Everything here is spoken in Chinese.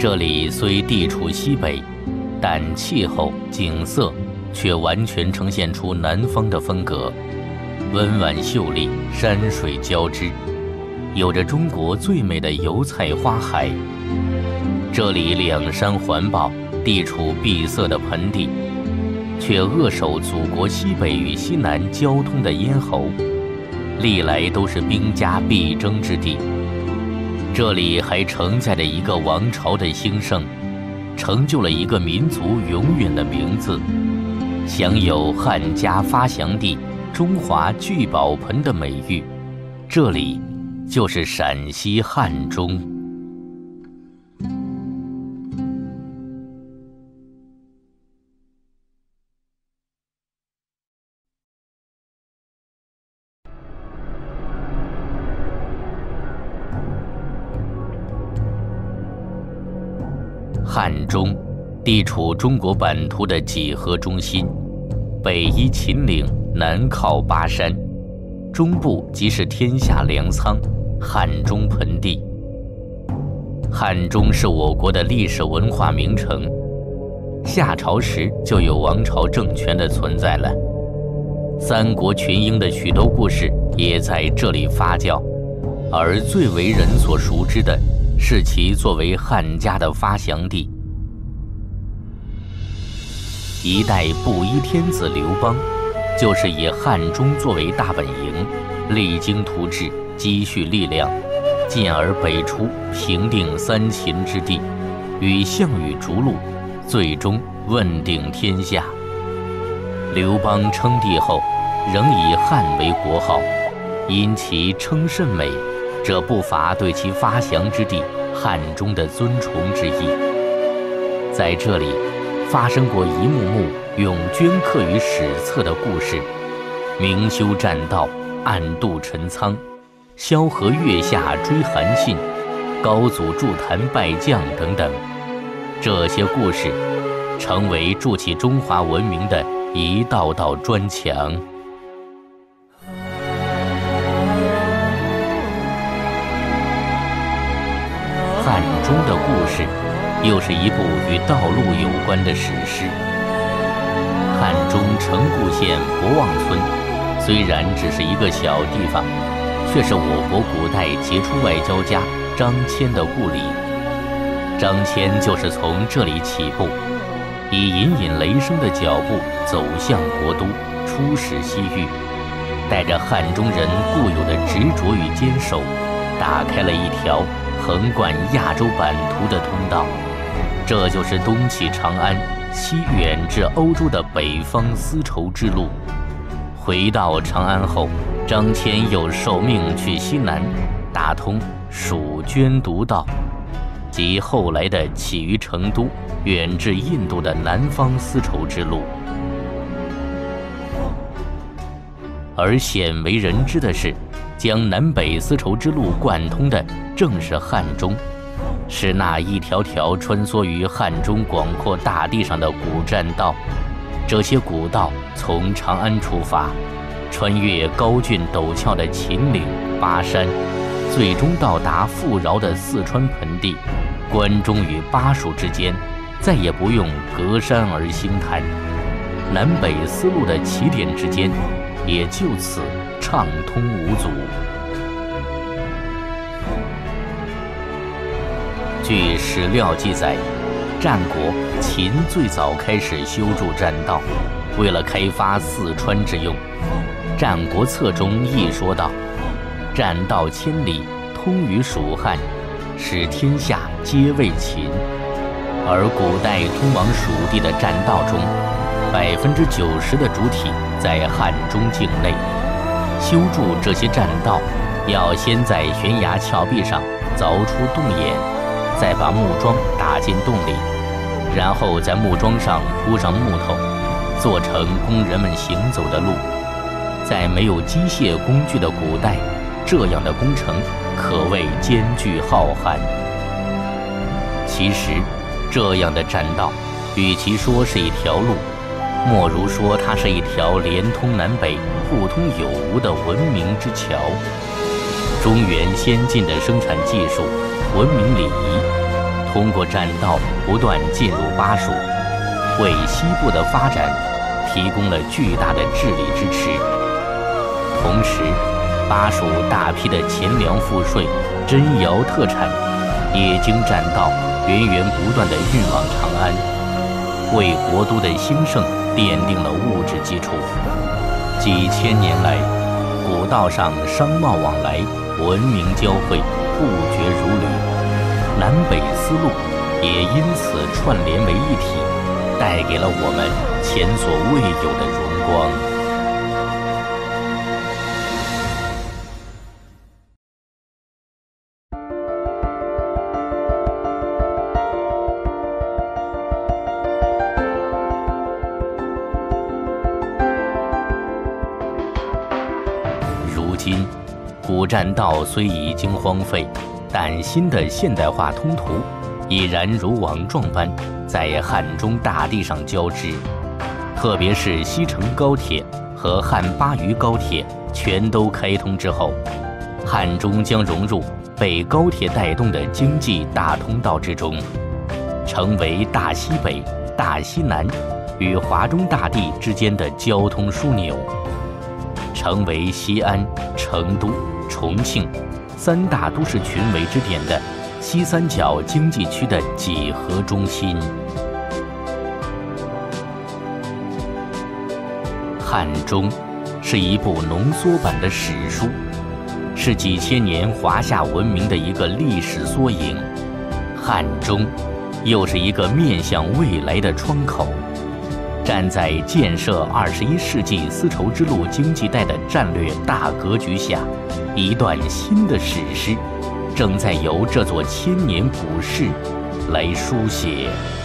这里虽地处西北，但气候景色却完全呈现出南方的风格，温婉秀丽，山水交织，有着中国最美的油菜花海。这里两山环抱，地处闭塞的盆地，却扼守祖国西北与西南交通的咽喉，历来都是兵家必争之地。这里还承载着一个王朝的兴盛，成就了一个民族永远的名字，享有汉家发祥地、中华聚宝盆的美誉。这里就是陕西汉中。汉中地处中国版图的几何中心，北依秦岭，南靠巴山，中部即是天下粮仓汉中盆地。汉中是我国的历史文化名城，夏朝时就有王朝政权的存在了，三国群英的许多故事也在这里发酵，而最为人所熟知的是其作为汉家的发祥地。一代布衣天子刘邦，就是以汉中作为大本营，励精图治，积蓄力量，进而北出，平定三秦之地，与项羽逐鹿，最终问鼎天下。刘邦称帝后，仍以汉为国号，因其称甚美，这不乏对其发祥之地汉中的尊崇之意。在这里发生过一幕幕永镌刻于史册的故事，明修栈道，暗度陈仓，萧何月下追韩信，高祖筑坛拜将等等。这些故事成为筑起中华文明的一道道砖墙。汉中的故事又是一部与道路有关的史诗。汉中城固县博望村虽然只是一个小地方，却是我国古代杰出外交家张骞的故里。张骞就是从这里起步，以隐隐雷声的脚步走向国都，出使西域，带着汉中人固有的执着与坚守，打开了一条横贯亚洲版图的通道。这就是东起长安，西远至欧洲的北方丝绸之路。回到长安后，张骞又受命去西南，打通蜀捐毒道，即后来的起于成都，远至印度的南方丝绸之路。而鲜为人知的是，将南北丝绸之路贯通的正是汉中，是那一条条穿梭于汉中广阔大地上的古栈道。这些古道从长安出发，穿越高峻陡峭的秦岭、巴山，最终到达富饶的四川盆地。关中与巴蜀之间再也不用隔山而兴谈，南北丝路的起点之间也就此畅通无阻。据史料记载，战国秦最早开始修筑栈道，为了开发四川之用。《战国策》中亦说道：“栈道千里，通于蜀汉，使天下皆为秦。”而古代通往蜀地的栈道中，90%的主体在汉中境内。修筑这些栈道，要先在悬崖峭壁上凿出洞眼，再把木桩打进洞里，然后在木桩上铺上木头，做成供人们行走的路。在没有机械工具的古代，这样的工程可谓艰巨浩瀚。其实，这样的栈道，与其说是一条路，莫如说它是一条连通南北、互通有无的文明之桥。中原先进的生产技术、文明礼仪， 通过栈道不断进入巴蜀，为西部的发展提供了巨大的智力支持。同时，巴蜀大批的钱粮赋税、珍窑特产也经栈道源源不断地运往长安，为国都的兴盛奠定了物质基础。几千年来，古道上商贸往来，文明交汇，不绝如缕，南北丝路也因此串联为一体，带给了我们前所未有的荣光。如今，古栈道虽已经荒废，但新的现代化通途已然如网状般在汉中大地上交织。特别是西成高铁和汉巴渝高铁全都开通之后，汉中将融入被高铁带动的经济大通道之中，成为大西北、大西南与华中大地之间的交通枢纽，成为西安、成都、重庆三大都市群为之点的西三角经济区的几何中心。汉中是一部浓缩版的史书，是几千年华夏文明的一个历史缩影。汉中又是一个面向未来的窗口。站在建设21世纪丝绸之路经济带的战略大格局下，一段新的史诗正在由这座千年古市来书写。